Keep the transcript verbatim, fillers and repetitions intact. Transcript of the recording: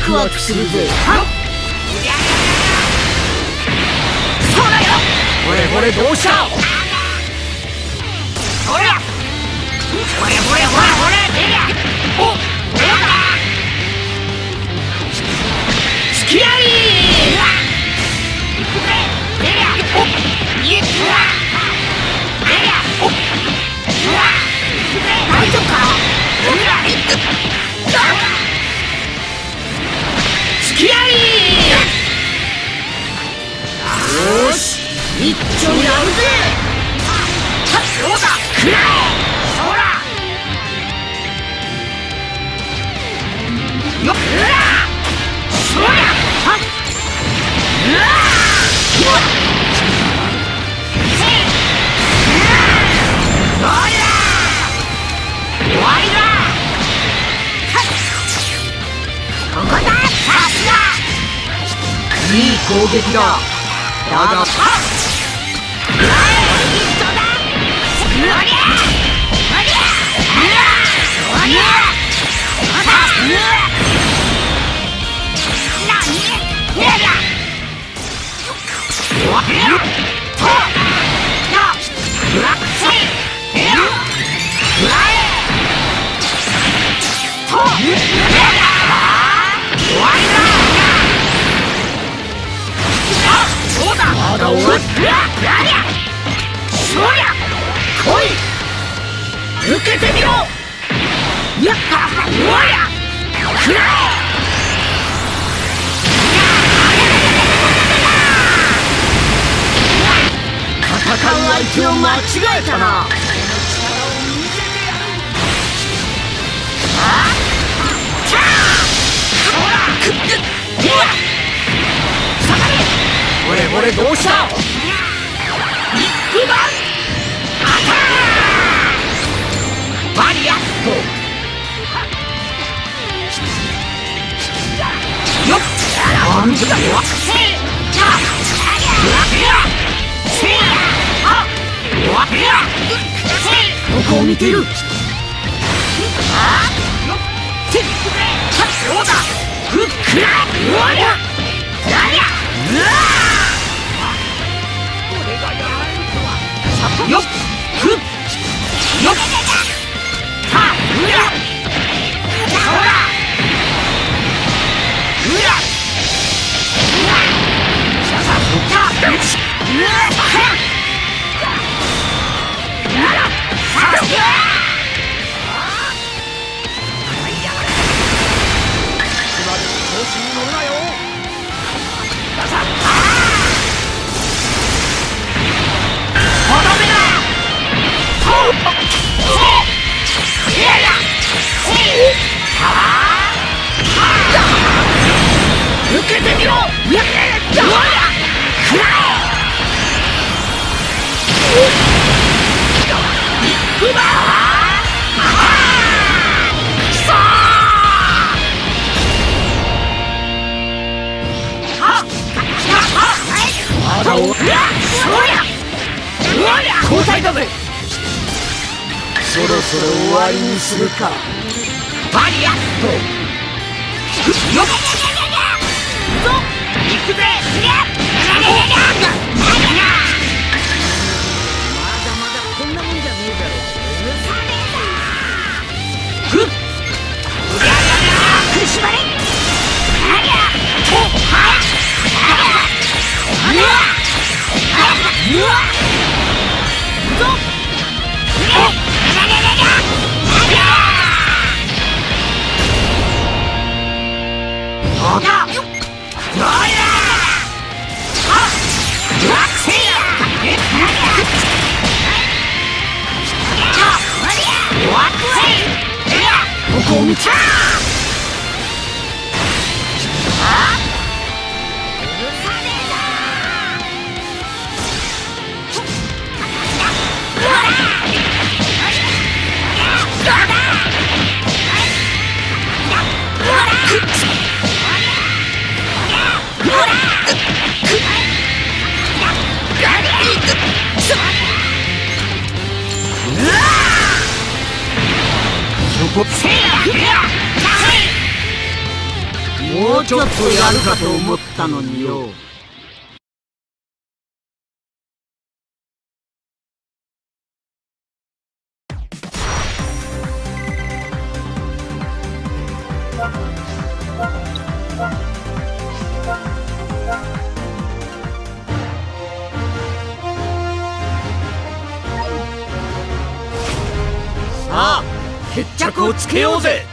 クワクするぜ。 はっ、そうだよ。 これこれどうした。 ほら、ほれほれほれほれ、出りゃ。お、ほらつきあい。行くぜ、出りゃ。お、いくわ。出りゃ。お、うわ、行くぜ。大丈夫か。ほら、いく。つきあい。 よし、一丁やるぜ。 はっ、そうだ、食らえ。そら。よっ、うら。そりゃ。はっ。うわー。よっ。せい。うわー。おりゃー。終わりだ。はっ。ここだ。さすが。 いい攻撃だ。だが、 はっ。うわー。ヒットだ。おりゃ。おりゃ。おりゃ。また。うわ。なに。うら。うわ。と。な。うわ。せい。うら。うわえ。と。うら。終わりだ。あ、そうだ。 まだ終わっうわ。やりゃ。そりゃ。来い。受けてみろ。やった。うわりゃ。食らえ。 戦う相手を間違えたな。これこれどうした。 ビッグバンアタック。バリアット。よっ。 なんでだよ。 せい。じゃあ。うわっ。せい。あ。うわっ。せい。 どこを見てる。 あ。よっ。せい。はっ、そうだ。ふっくら。うわりゃ。なりゃ。うわー。よっ。ふっ。よっ。はっ。うら。ほら。うら。うら。ささった。うわ。はっ。うら。さすが。 調子に乗るなよ。 ささ。とどめだ。と。せい。いやいや。せい。はあ。受けてみろ。いやいやいや。うわりゃ。食らえ。ビッグバー。ああ。くそー。はっ。 まだ終わっうわ。そりゃ。うわりゃ。 交代だぜ。そろそろ終わりにするか。 バリアット。よっ。ぞ。行くぜ。すげえ。 まだまだこんなもんじゃねえだろ。 ふっ。うりゃりゃりゃ。苦しまれ。ありゃ。と。はっ。うわ。うわ。ぞ。すげえ。どうだ。よっ。どうだ。あ。うわ。せいや。えっ。じゃあ。うわ。せい。いや。 ここを見て。 あ。 こせいや。 もううちょっとやるかと思ったのによ。さあ決着をつけようぜ。